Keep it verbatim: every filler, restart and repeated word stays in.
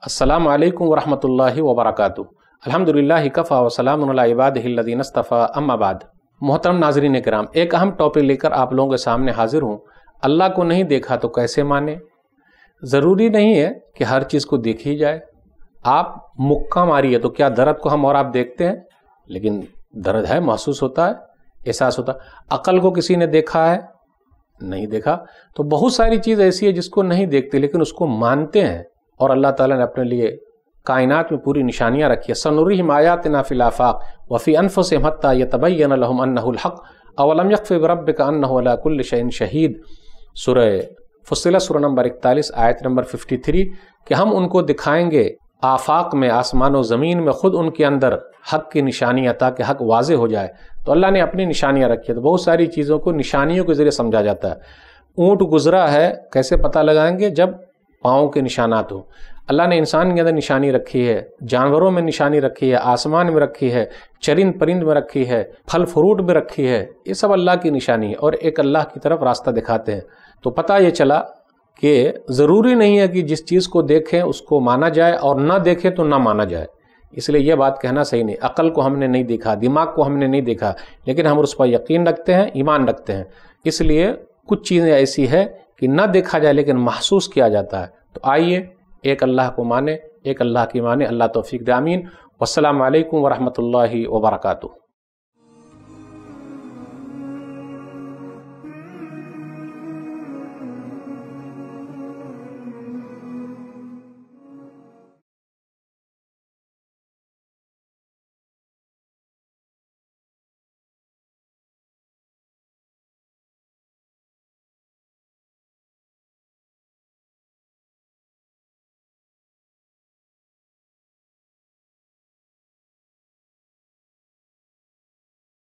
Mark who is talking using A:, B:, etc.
A: अस्सलामु अलैकुम वरहमतुल्लाहि वबरकातुहू। अल्हम्दुलिल्लाहि कफ़ा व सलामुन अला इबादिहिल लज़ीना इस्तफ़ा, अम्मा बाद। मोहतरम नाज़रीन किराम, एक अहम टॉपिक लेकर आप लोगों के सामने हाजिर हूँ। अल्लाह को नहीं देखा तो कैसे माने? ज़रूरी नहीं है कि हर चीज़ को देखी जाए। आप मुक्का मारिए तो क्या दर्द को हम और आप देखते हैं? लेकिन दर्द है, महसूस होता है, एहसास होता है। अक़ल को किसी ने देखा है? नहीं देखा। तो बहुत सारी चीज़ ऐसी है जिसको नहीं देखते लेकिन उसको मानते हैं, और अल्लाह ताला ने अपने लिए कायनात में पूरी निशानियाँ रखी है। सनुरिहिम आयातिना फिल आफ़ाक़ व फ़ी अनफ़ुसिहिम हत्ता यतबय्यन लहुम अन्नहुल हक़ अवलम यकफ़ी बिरब्बिका अन्नहु अला कुल्लि शैइन शहीद। सूरह फुस्सिलत सूरह नंबर इकतालीस आयत नंबर तिरेपन, कि हम उनको दिखाएंगे आफाक में, आसमान और ज़मीन में, खुद उनके अंदर हक़ की निशानियाँ, ताकि हक़ वाज़े हो जाए। तो अल्लाह ने अपनी निशानियाँ रखी है। तो बहुत सारी चीज़ों को निशानियों के ज़रिए समझा जाता है। ऊँट गुज़रा है, कैसे पता लगाएंगे? जब पाँव के निशानात हो। अल्लाह ने इंसान के अंदर निशानी रखी है, जानवरों में निशानी रखी है, आसमान में रखी है, चरिंद परिंद में रखी है, फल फ्रूट में रखी है। ये सब अल्लाह की निशानी है, और एक अल्लाह की तरफ रास्ता दिखाते हैं। तो पता ये चला कि ज़रूरी नहीं है कि जिस चीज़ को देखें उसको माना जाए, और ना देखें तो ना माना जाए। इसलिए यह बात कहना सही नहीं। अक़ल को हमने नहीं देखा, दिमाग को हमने नहीं देखा, लेकिन हम उस पर यकीन रखते हैं, ईमान रखते हैं। इसलिए कुछ चीज़ें ऐसी है कि ना देखा जाए लेकिन महसूस किया जाता है। तो आइए एक अल्लाह को माने, एक अल्लाह की माने। अल्लाह तौफीक दे, आमीन। वस्सलामु अलैकुम वरहमतुल्लाहि वबरकातुहू।